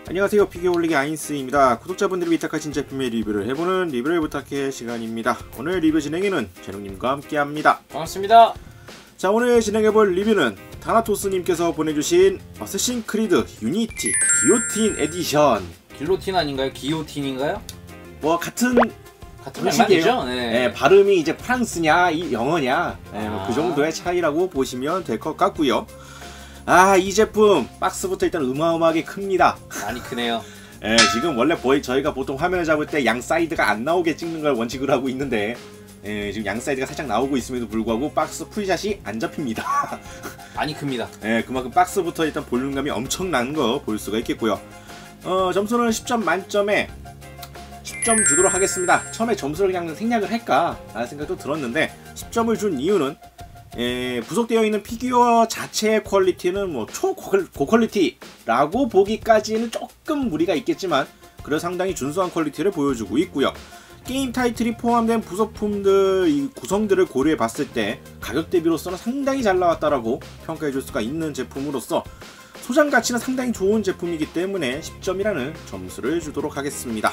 안녕하세요, 피규어 올리기 아인스입니다. 구독자분들이 위탁하신 제품의 리뷰를 해보는 리뷰를 부탁해 시간입니다. 오늘 리뷰 진행에는 제농님과 함께합니다. 반갑습니다. 자, 오늘 진행해볼 리뷰는 타나토스님께서 보내주신 어쌔신 크리드 유니티 기요틴 에디션. 길로틴 아닌가요? 기요틴인가요? 뭐 같은 양반이죠. 네, 발음이 이제 프랑스냐 이 영어냐 그 정도의 차이라고 보시면 될 것 같고요. 이 제품 박스부터 일단 어마어마하게 큽니다. 많이 크네요. 지금 원래 저희가 보통 화면을 잡을 때 양 사이드가 안 나오게 찍는 걸 원칙으로 하고 있는데 지금 양 사이드가 살짝 나오고 있음에도 불구하고 박스 풀샷이 안 잡힙니다. 많이 큽니다. 그만큼 박스부터 일단 볼륨감이 엄청난 거 볼 수가 있겠고요. 점수는 10점 만점에 10점 주도록 하겠습니다. 처음에 점수를 그냥 생략을 할까 라는 생각도 들었는데 10점을 준 이유는 부속되어 있는 피규어 자체의 퀄리티는 뭐 초고퀄리티라고 보기까지는 조금 무리가 있겠지만 그래도 상당히 준수한 퀄리티를 보여주고 있고요. 게임 타이틀이 포함된 부속품들 이 구성들을 고려해 봤을 때 가격 대비로서는 상당히 잘 나왔다라고 평가해 줄 수가 있는 제품으로서 소장 가치는 상당히 좋은 제품이기 때문에 10점이라는 점수를 주도록 하겠습니다.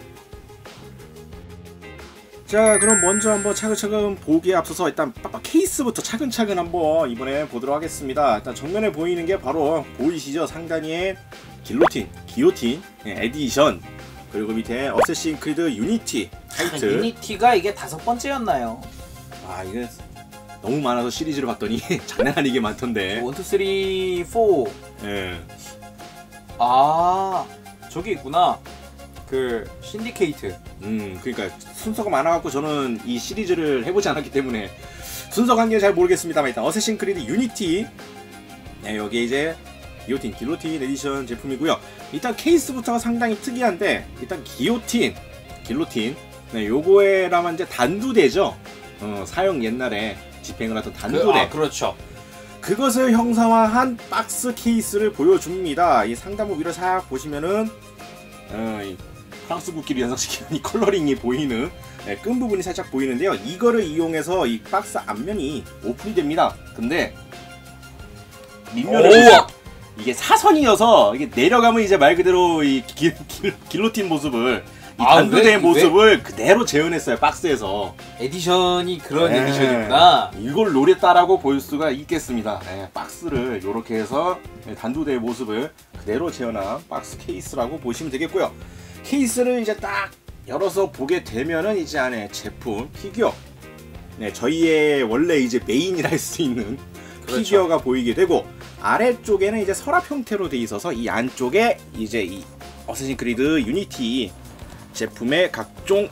자, 그럼 먼저 한번 차근차근 보기에 앞서서 일단 케이스부터 차근차근 한번 이번에 보도록 하겠습니다. 일단 정면에 보이는 게 바로 보이시죠? 상단위에 기요틴 에디션, 그리고 밑에 어쌔신 크리드 유니티 타이틀. 유니티가 이게 5번째였나요? 이게 너무 많아서 시리즈를 봤더니 장난 아니게 많던데. 1, 2, 3, 4. 저기 있구나. 그 신디케이트. 그러니까 순서가 많아갖고 저는 이 시리즈를 해보지 않았기 때문에 순서 관계는 잘 모르겠습니다만 일단 어쌔신 크리드 유니티, 여기 이제 기요틴 에디션 제품이고요. 일단 케이스부터가 상당히 특이한데 일단 길로틴 요거에라만 이제 단두대죠. 사형 옛날에 집행을 하던 단두대. 그렇죠. 그것을 형상화한 박스 케이스를 보여줍니다. 이 상단부 위를 싹 보시면은 이 프랑스 국기를 연상시키는 이 컬러링이 보이는 끈 부분이 살짝 보이는데요. 이거를 이용해서 이 박스 앞면이 오픈이 됩니다. 근데 밑면을 이게 사선이어서 이게 내려가면 이제 말 그대로 이 길로틴 모습을 이 단두대의 모습을 그대로 재현했어요. 박스에서. 에디션이 그런 에디션이구나. 이걸 노렸다라고 볼 수가 있겠습니다. 박스를 이렇게 해서 단두대의 모습을 그대로 재현한 박스 케이스라고 보시면 되겠고요. 케이스를 이제 딱 열어서 보게 되면은 이제 안에 제품, 피규어, 저희의 원래 이제 메인이라 할 수 있는 그렇죠. 피규어가 보이게 되고, 아래쪽에는 이제 서랍 형태로 돼 있어서 이 안쪽에 이제 이 어쌔신 크리드 유니티 제품의 각종,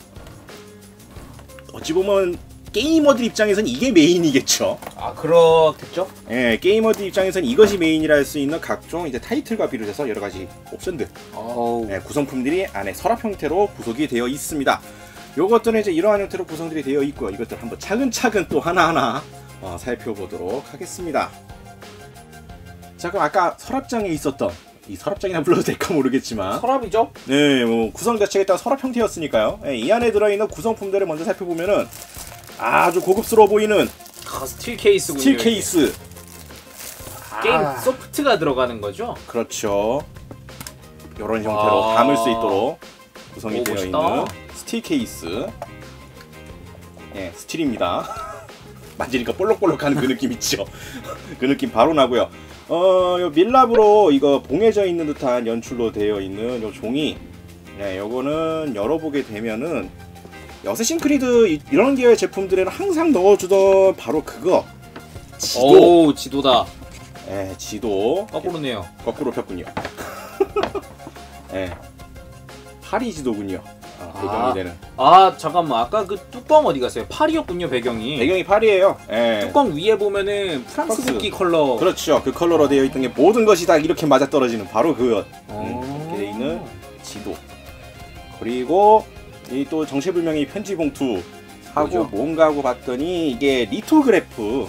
어찌 보면 게이머들 입장에서는 이게 메인이겠죠. 그렇겠죠? 게이머들 입장에서는 이것이 메인이라 할 수 있는 각종 이제 타이틀과 비롯해서 여러 가지 옵션들, 구성품들이 안에 서랍 형태로 구성이 되어 있습니다. 요것들은 이제 이러한 형태로 구성들이 되어 있고요. 이것들 한번 차근차근 또 하나하나 살펴보도록 하겠습니다. 자, 그럼 아까 서랍장에 있었던, 이 서랍장이나 불러도 될까 모르겠지만 서랍이죠? 뭐 구성 자체가 일단 서랍 형태였으니까요. 이 안에 들어있는 구성품들을 먼저 살펴보면은 아주 고급스러워 보이는 스틸 케이스군요. 스틸 케이스. 게임 소프트가 들어가는 거죠? 그렇죠. 이런 형태로 담을 수 있도록 구성이 되어 멋있다. 있는 스틸 케이스. 스틸입니다. 만지니까 볼록볼록하는 그 느낌 있죠. 그 느낌 바로 나고요. 요 밀랍으로 이거 봉해져 있는 듯한 연출로 되어 있는 요 종이. 요거는 열어보게 되면은 어쌔신 크리드 이런 계열 제품들에는 항상 넣어주던 바로 그거, 지도. 지도다. 지도. 거꾸로네요. 거꾸로 폈군요. 파리 지도군요. 배경이 되는. 잠깐만, 아까 그 뚜껑 어디 갔어요? 파리였군요, 배경이. 배경이 파리예요. 뚜껑 위에 보면은 프랑스 국기 컬러. 그렇죠. 그 컬러로 되어 있던 게 모든 것이 다 이렇게 맞아 떨어지는 바로 그것. 이렇게 되어 있는 지도. 그리고 이 또 정체불명의 편지 봉투 하고 뭔가 하고 봤더니 이게 리토그래프.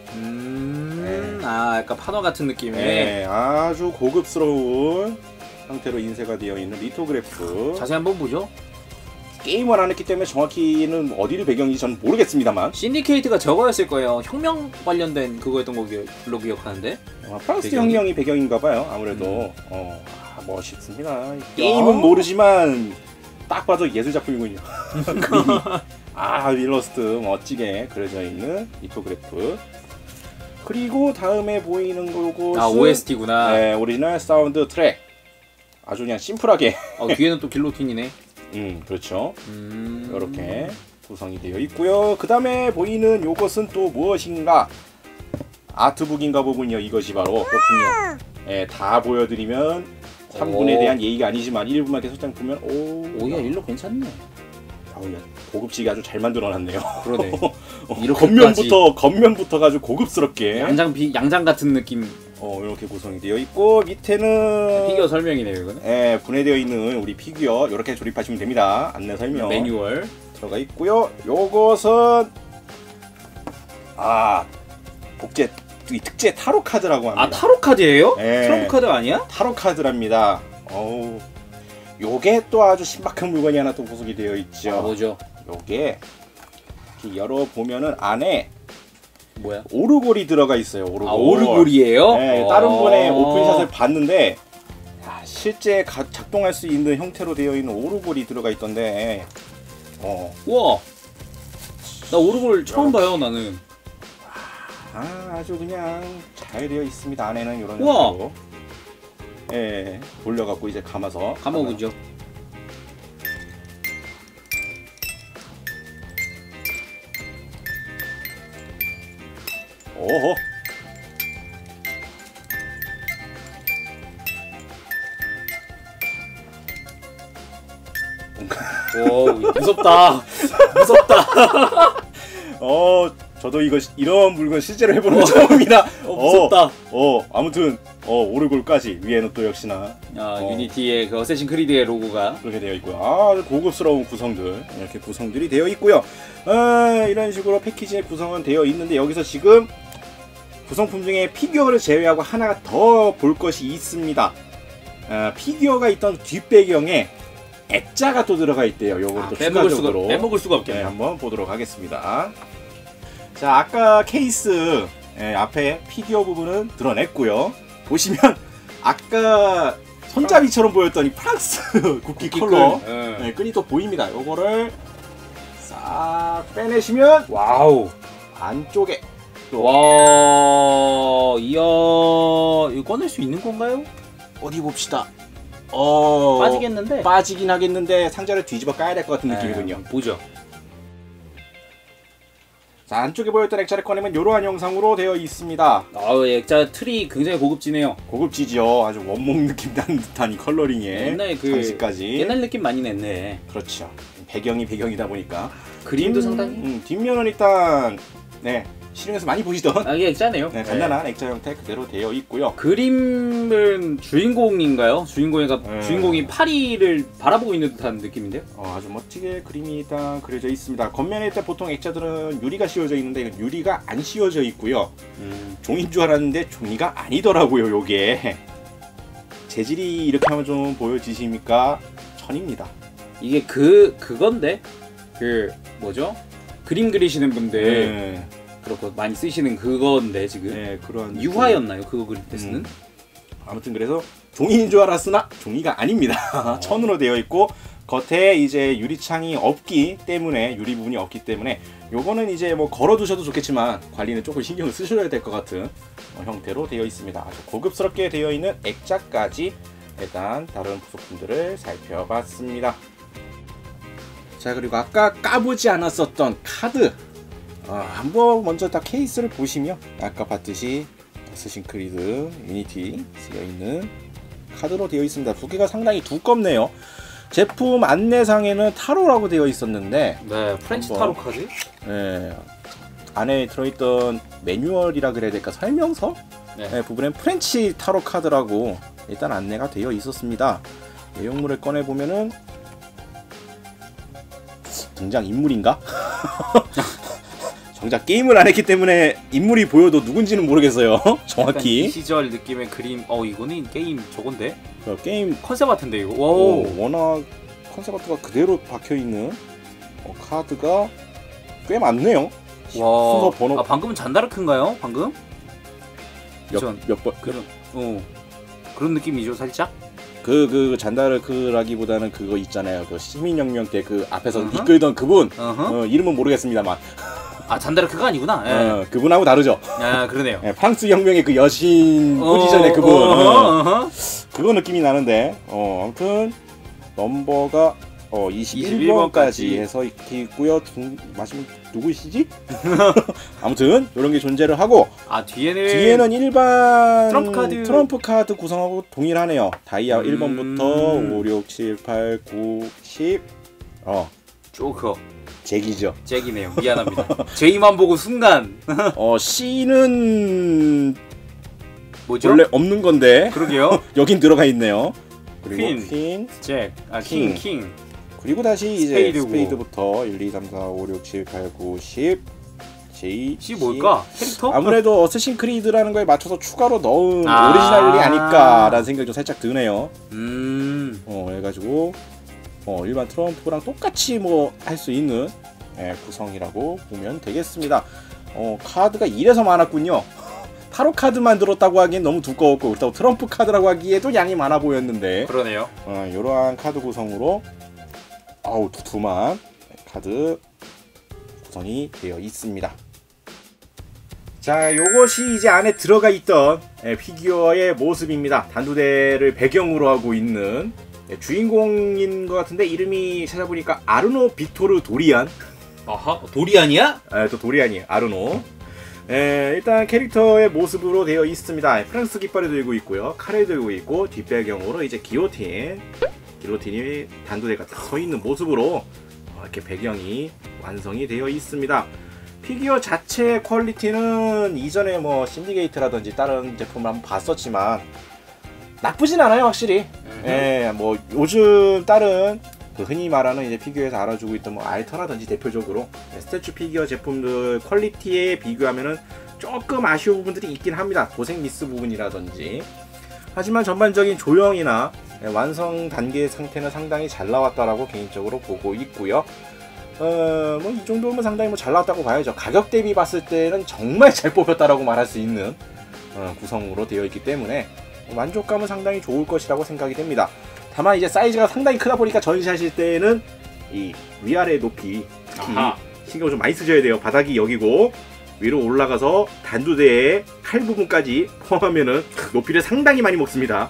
약간 판화 같은 느낌의. 아주 고급스러운 형태로 인쇄가 되어 있는 리토그래프. 자세히 한번 보죠. 게임을 안 했기 때문에 정확히는 어디를 배경인지 저는 모르겠습니다만 신디케이트가 저거였을 거예요. 혁명 관련된 그거였던 걸로 기억하는데. 프랑스 혁명이 배경인가봐요. 아무래도 멋있습니다. 게임은 모르지만 딱 봐도 예술 작품이군요. 그림이. 일러스트 멋지게 그려져 있는 리토그래프. 그리고 다음에 보이는 거고 OST구나. 네, 오리지널 사운드 트랙. 아주 그냥 심플하게. 뒤에는 또 길로틴이네. 그렇죠. 이렇게 구성이 되어 있고요. 그 다음에 보이는 요것은 또 무엇인가? 아트북인가 보군요. 이것이 바로 그렇군요. 네, 다 보여드리면 3분에 대한 예의가 아니지만 1분만 계속 장 보면 오야 일로 괜찮네. 고급지게 아주 잘 만들어놨네요. 그러네. 겉면부터 아주 고급스럽게 양장 같은 느낌. 이렇게 구성이 되어 있고 밑에는 피규어 설명이네요 이거는. 네, 분해되어 있는 우리 피규어 이렇게 조립하시면 됩니다. 안내 설명 매뉴얼 들어가 있고요. 요것은 복제 특제 타로 카드라고 합니다. 타로 카드예요? 네. 트럼프 카드 아니야? 타로 카드랍니다. 요게 또 아주 신박한 물건이 하나 또 구성이 되어 있죠. 뭐죠? 요게 이렇게 열어보면은 안에 뭐야? 오르골이 들어가 있어요. 오르골. 오르골이에요? 네, 다른 분의 오픈샷을 봤는데 실제 작동할 수 있는 형태로 되어 있는 오르골이 들어가 있던데 우와, 나 오르골 처음 봐요 나는. 아주 그냥 잘 되어 있습니다. 안에는 이런 우와. 형태로 돌려갖고 이제 감아보죠. 오호. 오, 무섭다. 무섭다. 저도 이런 물건 실제로 해보는 거 처음이다. 무섭다. 아무튼 오르골까지 위에는 또 역시나 유니티의 그 어쌔신 크리드의 로고가 그렇게 되어 있고요. 아주 고급스러운 구성들 이렇게 구성들이 되어 있고요. 이런 식으로 패키지의 구성은 되어 있는데 여기서 지금 구성품 중에 피규어를 제외하고 하나 더 볼 것이 있습니다. 피규어가 있던 뒷배경에 액자가 또 들어가 있대요. 요걸 또 추가적으로 빼먹을 수가 없겠네요. 한번 보도록 하겠습니다. 자, 아까 케이스 앞에 피규어 부분은 드러냈고요. 보시면 아까 손잡이처럼 보였던 이 프랑스 국기 컬러 끈이 또 보입니다. 요거를 싹 빼내시면 와우, 안쪽에 와, 이야, 이거 꺼낼 수 있는 건가요? 어디 봅시다. 빠지겠는데? 빠지긴 하겠는데 상자를 뒤집어 까야 될 것 같은 느낌이군요. 보죠. 자, 안쪽에 보였던 액자를 꺼내면 이러한 형상으로 되어 있습니다. 액자 틀이 굉장히 고급지네요. 고급지죠. 아주 원목 느낌 나는 듯한 이 컬러링에 옛날 장식까지. 옛날 느낌 많이 냈네. 그렇죠. 배경이다 보니까 그림도 상당히. 뒷면은 일단 실용에서 많이 보시던 이게 액자네요. 간단한 액자 형태 그대로 되어 있고요. 그림은 주인공인가요? 주인공이 파리를 바라보고 있는 듯한 느낌인데요? 아주 멋지게 그림이 일단 그려져 있습니다. 겉면에 일단 보통 액자들은 유리가 씌워져 있는데 이건 유리가 안 씌워져 있고요. 종인 줄 알았는데 종이가 아니더라고요. 요게 재질이 이렇게 하면 좀 보여지십니까? 천입니다. 이게 그건데 뭐죠? 그림 그리시는 분들 그렇고 많이 쓰시는 그건데 지금 그런 유화였나요? 그거 그릴 때 쓰는? 아무튼 그래서 종이인 줄 알았으나 종이가 아닙니다. 천으로 되어 있고 겉에 이제 유리창이 없기 때문에 유리 부분이 없기 때문에 요거는 이제 뭐 걸어두셔도 좋겠지만 관리는 조금 신경을 쓰셔야 될 것 같은 형태로 되어 있습니다. 아주 고급스럽게 되어 있는 액자까지 일단 다른 부속품들을 살펴봤습니다. 자, 그리고 아까 까보지 않았었던 카드 한번 먼저 다 케이스를 보시면 아까 봤듯이 어쌔신 크리드 유니티 쓰여있는 카드로 되어 있습니다. 두께가 상당히 두껍네요. 제품 안내상에는 타로라고 되어 있었는데 프렌치 타로 카드? 안에 들어있던 매뉴얼이라 그래야 될까 설명서 부분엔 프렌치 타로 카드라고 일단 안내가 되어 있었습니다. 내용물을 꺼내보면은 등장 인물인가? 정작 게임을 안 했기 때문에 인물이 보여도 누군지는 모르겠어요. 정확히. 이 시절 느낌의 그림. 이거는 게임 저건데? 게임 컨셉 아트인데 이거. 와우. 워낙 컨셉 아트가 그대로 박혀 있는 카드가 꽤 많네요. 와. 번호. 방금은 잔다르크인가요? 방금? 몇 번? 그런 느낌이죠 살짝. 그 잔다르크라기보다는 그거 있잖아요. 그 시민혁명 때 그 앞에서 이끌던 그분 이름은 모르겠습니다만. 아 잔다르크가 아니구나. 예. 그분하고 다르죠. 아 그러네요. 예, 프랑스 혁명의 그 여신 포지션의 그분. 그거 느낌이 나는데 아무튼 넘버가 21번까지 해서 이렇게 있고요. 마지막 누구시지? 아무튼 이런 게 존재를 하고 뒤에는 일반 트럼프 카드 구성하고 동일하네요. 다이아 1번부터 5, 6, 7, 8, 9, 10 조커 잭이죠. 잭이네요. 미안합니다. J만 보고 순간 C는 뭐죠? 원래 없는 건데 그러게요. 여긴 들어가 있네요. 그리고 퀸, 잭, 킹. 그리고 다시 이제 스페이드고. 스페이드부터 1, 2, 3, 4, 5, 6, 7, 8, 9, 10 J, C 뭘까? 캐릭터? 아무래도 어쌔신 크리드라는 거에 맞춰서 추가로 넣은 오리지널이 아닐까라는 생각이 좀 살짝 드네요. 해가지고 일반 트럼프랑 똑같이 뭐 할 수 있는 구성이라고 보면 되겠습니다. 카드가 이래서 많았군요. 타로 카드만 들었다고 하기엔 너무 두꺼웠고 그렇다고 트럼프 카드라고 하기에도 양이 많아 보였는데 그러네요. 이러한 카드 구성으로 두툼한 카드 구성이 되어 있습니다. 자, 요것이 이제 안에 들어가 있던 피규어의 모습입니다. 단두대를 배경으로 하고 있는 주인공인 것 같은데 이름이 찾아보니까 아르노 빅토르 도리안. 아하, 도리안이야? 또 도리안이에요. 아르노. 일단 캐릭터의 모습으로 되어 있습니다. 프랑스 깃발을 들고 있고요. 칼을 들고 있고 뒷배경으로 이제 기로틴이 단두대가 서 있는 모습으로 이렇게 배경이 완성이 되어 있습니다. 피규어 자체 퀄리티는 이전에 뭐 신디게이트라든지 다른 제품을 한번 봤었지만 나쁘진 않아요, 확실히. 뭐 요즘 다른 흔히 말하는 이제 피규어에서 알아주고 있던 뭐 알터라든지 대표적으로 스태츄 피규어 제품들 퀄리티에 비교하면은 조금 아쉬운 부분들이 있긴 합니다. 도색 미스 부분이라든지. 하지만 전반적인 조형이나 완성 단계 상태는 상당히 잘 나왔다라고 개인적으로 보고 있고요. 뭐 이 정도면 상당히 뭐 잘 나왔다고 봐야죠. 가격 대비 봤을 때는 정말 잘 뽑혔다라고 말할 수 있는 구성으로 되어 있기 때문에 만족감은 상당히 좋을 것이라고 생각이 됩니다. 다만 이제 사이즈가 상당히 크다 보니까 전시하실 때는 이 위아래 높이 특히 신경을 좀 많이 쓰셔야 돼요. 바닥이 여기고 위로 올라가서 단두대의 칼 부분까지 포함하면은 높이를 상당히 많이 먹습니다.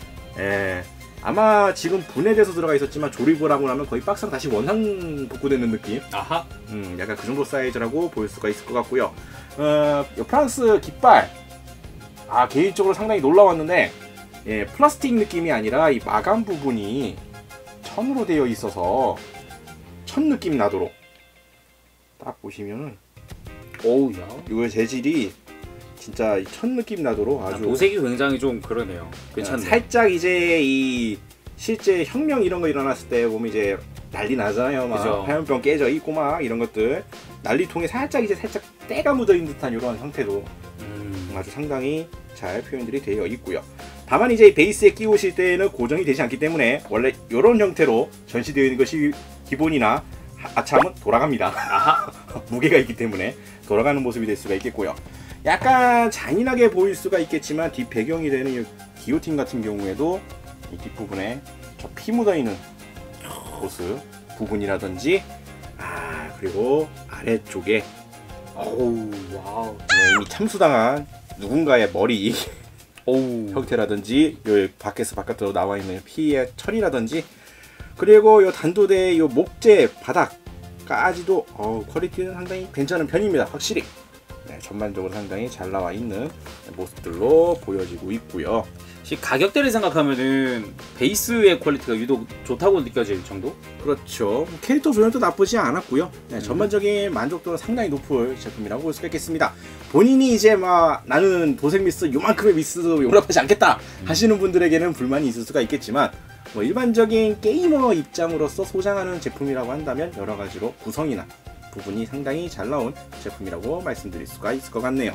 아마 지금 분해돼서 들어가 있었지만 조립을 하고 나면 거의 박스랑 다시 원상 복구되는 느낌. 약간 그 정도 사이즈라고 볼 수가 있을 것 같고요. 프랑스 깃발 개인적으로 상당히 놀라웠는데 플라스틱 느낌이 아니라 이 마감 부분이 천으로 되어 있어서 천 느낌 나도록 딱 보시면은 오우야. 이거 재질이 진짜 천 느낌 나도록 아주 도색이 굉장히 좀 그러네요. 괜찮네. 살짝 이제 이 실제 혁명 이런 거 일어났을 때 보면 이제 난리 나잖아요. 막 화염병 깨져 있고 막 이런 것들 난리통에 살짝 때가 묻어 있는 듯한 이런 형태도 아주 상당히 잘 표현들이 되어 있고요. 다만 이제 베이스에 끼우실 때는 고정이 되지 않기 때문에 원래 이런 형태로 전시되어 있는 것이 기본이나 아참은 돌아갑니다. 무게가 있기 때문에 돌아가는 모습이 될 수가 있겠고요. 약간 잔인하게 보일 수가 있겠지만 뒷 배경이 되는 이 기요틴 같은 경우에도 이 뒷부분에 저 피 묻어있는 모습 부분이라든지 그리고 아래쪽에 와우. 이미 참수당한 누군가의 머리 형태라든지 요 밖에서 바깥으로 나와 있는 피의 철이라든지 그리고 요 단도대의 요 목재 바닥까지도 퀄리티는 상당히 괜찮은 편입니다. 확실히 전반적으로 상당히 잘 나와 있는 모습들로 보여지고 있고요. 가격대를 생각하면은 베이스의 퀄리티가 유독 좋다고 느껴질 정도? 그렇죠. 캐릭터 조형도 나쁘지 않았고요. 전반적인 만족도는 상당히 높을 제품이라고 볼 수가 있겠습니다. 본인이 이제 막 나는 도색 미스 요만큼의 미스도 용납하지 않겠다 하시는 분들에게는 불만이 있을 수가 있겠지만 뭐 일반적인 게이머 입장으로서 소장하는 제품이라고 한다면 여러 가지로 구성이나 부분이 상당히 잘 나온 제품이라고 말씀드릴 수가 있을 것 같네요.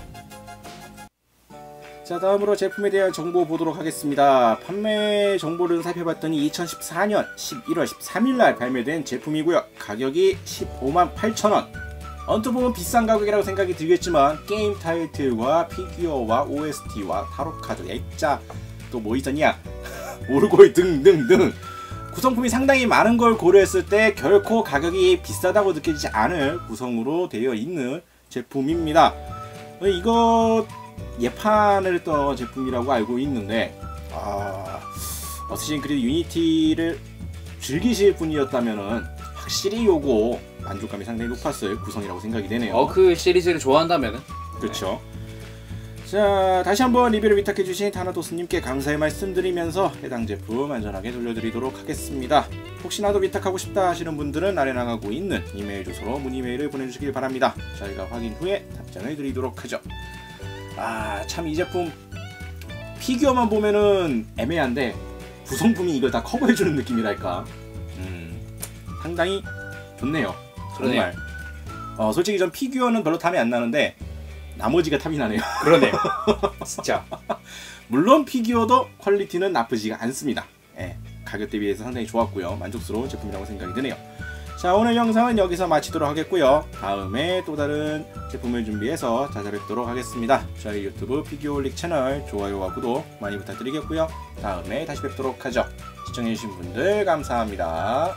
자, 다음으로 제품에 대한 정보 보도록 하겠습니다. 판매 정보를 살펴봤더니 2014년 11월 13일날 발매된 제품이고요. 가격이 158,000원. 언뜻 보면 비싼 가격이라고 생각이 들겠지만 게임 타이틀과 피규어와 OST와 타로카드, 액자 또 뭐 있었냐? 오르골 등등등 구성품이 상당히 많은 걸 고려했을 때 결코 가격이 비싸다고 느껴지지 않을 구성으로 되어 있는 제품입니다. 이거 예판을 했던 제품이라고 알고 있는데 어쌔신 크리드 유니티를 즐기실 분이었다면은 확실히 요거 만족감이 상당히 높았을 구성이라고 생각이 되네요. 그 시리즈를 좋아한다면은. 그렇죠. 자, 다시 한번 리뷰를 위탁해주신 타나토스님께 감사의 말씀드리면서 해당 제품 안전하게 돌려드리도록 하겠습니다. 혹시나도 위탁하고 싶다 하시는 분들은 아래 나가고 있는 이메일 주소로 문의 메일을 보내주시길 바랍니다. 저희가 확인 후에 답장을 드리도록 하죠. 참 이 제품 피규어만 보면은 애매한데 구성품이 이걸 다 커버해주는 느낌이랄까. 상당히 좋네요. 정말. 솔직히 전 피규어는 별로 탐이 안 나는데 나머지가 탐이 나네요. 그러네요. 진짜. 물론 피규어도 퀄리티는 나쁘지가 않습니다. 가격 대비해서 상당히 좋았고요. 만족스러운 제품이라고 생각이 드네요. 자, 오늘 영상은 여기서 마치도록 하겠고요. 다음에 또 다른 제품을 준비해서 찾아뵙도록 하겠습니다. 저희 유튜브 피규어올릭 채널 좋아요와 구독 많이 부탁드리겠고요. 다음에 다시 뵙도록 하죠. 시청해주신 분들 감사합니다.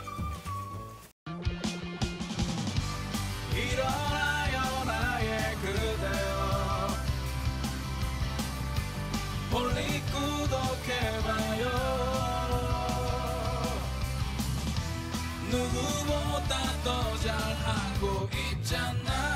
누구보다 더 잘하고 있잖아.